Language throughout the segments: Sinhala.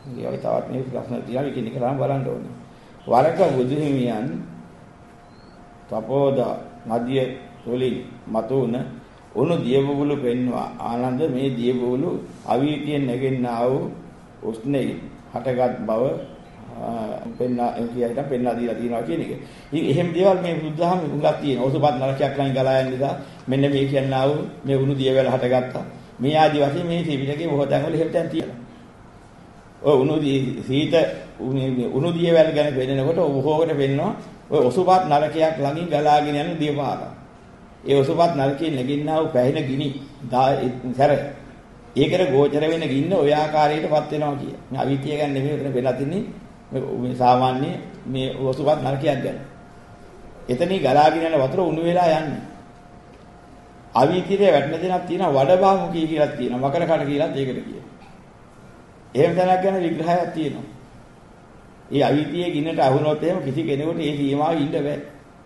මේ වගේ තවත් මේ ප්‍රශ්න තියෙනවා මේක නිකන් බලන්න ඕනේ. වරක බුදුහිමියන් තපෝද මධ්‍ය තුලින් මතුවන උණු දියබුබුලු පෙන්වා ආනන්ද මේ දියබුබුලු අවීතියෙන් නැගෙන්නා වූ උස්නේ හටගත් බව පෙන්නා දීලා තියෙනවා කියන එක. ඉතින් එහෙම දේවල් මේ බුද්ධහම උඟක් තියෙනවා. ඔසුපත් නරකයක් ළඟ ගලා යන නිසා මෙන්න මේ කියනවා වූ මේ උණු දියවැල හටගත්තා. මේ ආදි වශයෙන් මේ ත්‍රිපිටකයේ බොහෝ තැන්වල එහෙම තැන් තියෙනවා. ඔය උණු දියවැල් ගැන පෙන්නකොට බොහෝකට පෙන්නනවා ඔය ඔසුපත් නරකයක් ළඟින් ගලාගෙන යන දියපාර. ඒ ඔසුපත් නරකයේ නැගින්නා වූ පැහැෙන ගිනි සැර ඒකට ගෝචර වෙන ගින්න ඔය ආකාරයකටපත් වෙනවා කිය. මේ අවිතිය ගැන නෙමෙයි උතන වෙලා තින්නේ මේ සාමාන්‍ය මේ ඔසුපත් නරකයක් ගැන. එතනින් ගලාගෙන යන වතුර උණු වෙලා යන්නේ. අවිතියේ වැටෙන දෙනක් තියෙනවා වඩබාමුකී කියලා තියෙනවා. මකර කඩ කියලාත් ඒකට කියනවා. එහෙම තැනක් ගැන විග්‍රහයක් තියෙනවා. ඒ අවිතියේ ගින්නට අහුනොත් එහෙම කිසි කෙනෙකුට ඒ සීමාවෙ ඉන්න බෑ.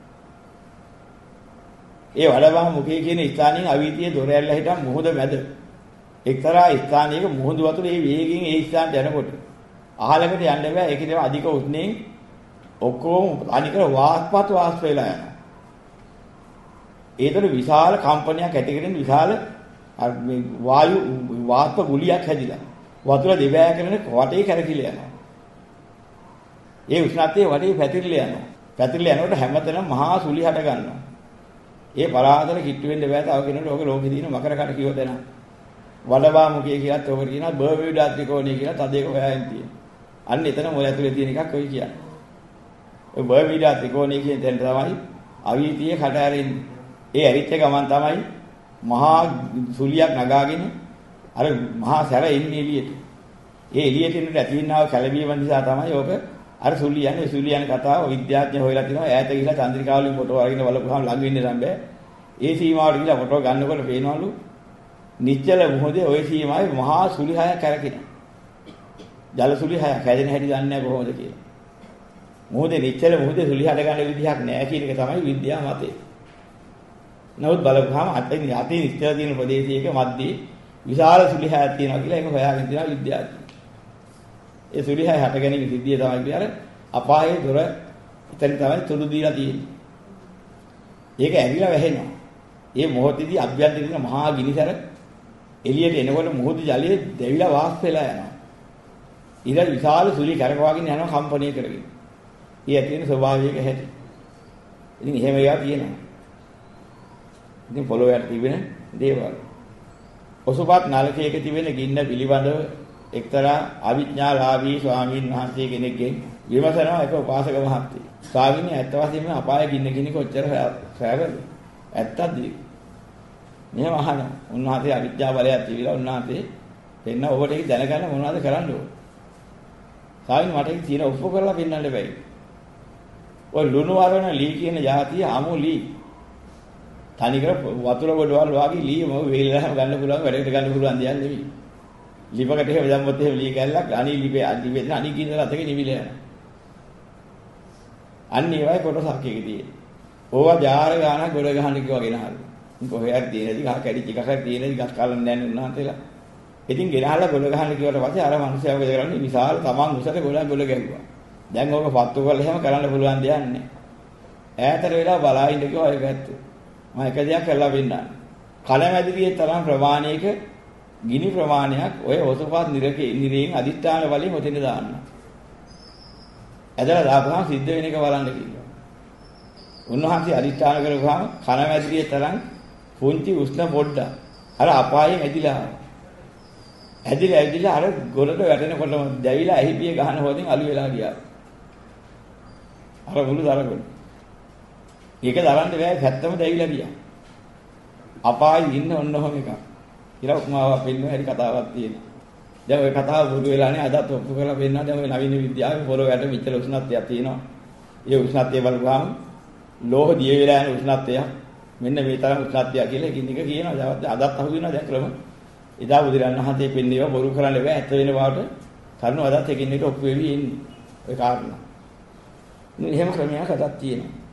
ඒ වඩබාමුකී කියන ස්ථානයේ අවිතියේ දොර ඇල්ල හිටන් මොහොත මැද එක්තරා ස්ථානයක මුහුදු වතුර ඒ වේගයෙන් ඒ ස්ථානට යනකොට අහලකට යන්න බෑ. ඒකේ තමයි අධික උෂ්ණයෙන් ඔක්කොම අනිකර වාස්පත් වෙලා යනවා. ඒතර විශාල කම්පනයක් ඇති කරගෙන විශාල මේ වායු වාස්ප ගුලියක් හැදිලා වතුර දෙවෑ කරන වටේ කැරකිලා යනවා. ඒ උෂ්ණත්වයේ වටේ පැතිරිලා යනවා. පැතිරිලා යනකොට හැමතැනම මහා සුලි හට ගන්නවා. ඒ පරාදල කිට්ටු වෙන්න බෑ. තව කෙනෙකුට ඕක ලෝකේ තියෙන මකර කට කිව්වද නැහ. වඩබාමුකේ කියලාත් ඕකට කියනවා බර්මියුඩා ත්‍රිකෝණය කියලා තදේක හොයාගෙන තියෙනවා. අන්න එතන මොළ ඇතුලේ තියෙන එකක් ඔය කියන්නේ. ඔය බර්මියුඩා ත්‍රිකෝණය කියන තැන තමයි අවීතිය කට ඇරෙන්නේ. ඒ ඇරිච්ච ගමන් තමයි මහා සුලියක් නගාගෙන අර මහා සැර එන්නේ එළියට. ඒ එළියට එන්නට ඇතිවෙනා කැළඹීම නිසා තමයි ඕක අර සුලියන් කතාව විද්‍යාඥයෝ හොයලා තිනවා ඈත ගිහිලා චන්ද්‍රිකාවලින් ෆොටෝ අරගෙන බලපුවාම ළඟ වෙන්න නම් බෑ. ඒ සීමාවට ගිහිලා ෆොටෝ ගන්නකොට පේනවලු නිශ්චල මොහොතේ ওই සීමාවේ මහා සුලි හයක් කරකිනවා. ජල සුලි හයක් හැදෙන හැටි දන්නේ නැහැ කොහොමද කියලා. මොහොතේ නිශ්චල මොහොතේ සුලි හට ගන්න විදිහක් නැහැ කියන එක තමයි විද්‍යාව මතේ. නමුත් බලපුවාම අතින් නිශ්චල තියෙන ප්‍රදේශයක මැද්දේ විශාල සුලි හයක් තියෙනවා කියලා ඒක හොයාගෙන තියෙනවා විද්‍යාඥයෝ. ඒ සුලි හය හට ගැනීම සිද්ධිය තමයි කියන්නේ අපායේ දොර එතන තමයි තුඩු දීලා තියෙන්නේ. ඒක ඇරිලා වැහෙනවා. ඒ මොහොතේදී අභ්‍යන්තරින් මහා ගිනිසර එළියට එනකොට මුහුදු ජලයේ දැවිලා වාෂ්ප වෙලා යනවා. ඊට විශාල සුලි කරකවාගෙන යනවා කම්පණය කරගෙන. ඒ ඇති වෙන ස්වභාවයක හැටි. ඉතින් එහෙම ඒවා තියෙනවා. ඉතින් පොළොව යට තිබෙන දේවල්. ඔසුපත් නලකයක තිබෙන ගින්න පිළිබඳව එක්තරා අවිඥාලාභී ස්වාමීන් වහන්සේ කෙනෙක්ගෙන් විමසනවා එක උපාසක මහත්තයෙක්. ස්වාමීන් ඇත්ත වශයෙන්ම අපාය ගින්න කෙනෙක් කොච්චර සෑවද? ඇත්තද? මෙහෙම අහනවා. උන්වහන්සේ අවිද්‍යාව බලයක් තිබිලා උන්වහන්සේ දෙන්න ඔබට ඒක දැනගන්න මොනවද කරන්න ඕන? ස්වාමීන් මට ඒක තියෙන ඔප්පු කරලා පෙන්නන්න බැයි. ඔය ලුණු වරණ ලී කියන જાතිය අමු ලී. තනිකර වතුර ගොඩවල් වාගේ ලී මොක වේලලා ගන්න පුළුවන් වැඩකට ගන්න පුළුවන් දෙයක් නෙවෙයි. ලිපකට එහෙම දැම්මොත් එහෙම ලී කැල්ලක් අනි ලිපේ අදිවෙන්න අනි කියන රතක නිවිල යනවා. අන්න ඒවයි කොටසක් එකේ තියෙන්නේ. ඕවා ජාර ගානක් ගොඩ ගහන්න කිව්වා ගෙනහල්ලා. කොහේ හරි තියෙනදි ගහ කැඩිච්ච එකක් හරි තියෙනදි ගස් කලන්න නැහැ උන්වහන්සේලා. ඉතින් ගෙනහල්ලා ගොඩ ගහන්න කිව්වට පස්සේ අර මිනිස්සයා මොකද කරන්නේ? විශාල තමන් උසට ගොඩ ගැහුවා. දැන් ඕක පත්තු කරලා එහෙම කරන්න පුළුවන් දෙයක් නැහැ. ඈතට වෙලා බලා ඉන්න කිව්වා ඒ පැත්තේ. මම එක දෙයක් කරලා වෙන්නම්. කලමැදිරියේ තරම් ප්‍රමාණයක ගිනි ප්‍රමාණයක් ඔය ඔසුපත් නිරයෙන් අදිස්ථාන වලින් ඔතෙන් දාන්න. ඇදලා දාපුවාම සිද්ධ වෙන එක බලන්න කිව්වා. උන්වහන්සේ අදිස්ථාන කරගාම කලමැදිරියේ තරම් පුංචි උෂ්ණ පොඩ්ඩක් අර අපායෙන් ඇදිලා ඇදිලා අර ගොඩට වැටෙනකොටම දැවිලා ඇහිපිය ගහන හොදින් අලු වෙලා ගියා. අර මුළු දරගොඩ. ඒක දරන්න බෑ පැත්තම දැවිලා ගියා. අපායේ ඉන්න ඔන්නෝම එකක්. කියලා උපමාවක් වෙන්න හැරි කතාවක් තියෙනවා. දැන් ওই කතාව බුදු වෙලානේ අදත් ඔප්පු කරලා වෙන්නා දැන් ওই නවීන විද්‍යාවේ පොළොව යට මෙච්චර උෂ්ණත්වයක් තියෙනවා. ඒ උෂ්ණත්වය බලපුවාම ලෝහ දිය වෙලා යන උෂ්ණත්වයක් මෙන්න මේ තරම් උත්සාහය කියලා එකින් එක කියනවා. අදත් අහු වෙනවා දැන් ක්‍රම. එදා බුදුරණන් වහන්සේ පෙන්නේවා බොරු කරන්න බෑ. ඇත්ත වෙන බවට කරුණු අදත් එකින් එක ඔප්පු වෙවි ඉන්නේ. ඔය කාරණා. එහෙම ක්‍රමයක් අදත් තියෙනවා.